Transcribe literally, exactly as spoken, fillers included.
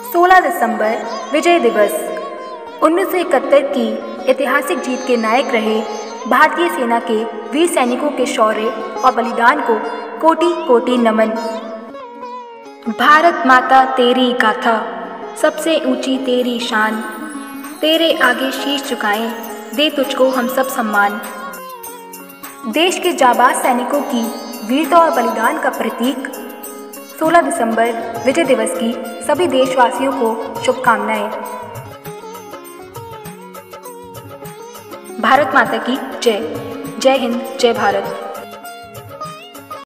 सोलह दिसंबर विजय दिवस। उन्नीस सौ इकहत्तर की ऐतिहासिक जीत के नायक रहे भारतीय सेना के वीर सैनिकों के शौर्य और बलिदान को कोटि कोटि नमन। भारत माता तेरी गाथा, सबसे ऊंची तेरी शान, तेरे आगे शीश झुकाएं, दे तुझको हम सब सम्मान। देश के जाबाज सैनिकों की वीरता और बलिदान का प्रतीक सोलह दिसंबर विजय दिवस की सभी देशवासियों को शुभकामनाएं। भारत माता की जय। जय हिंद, जय भारत।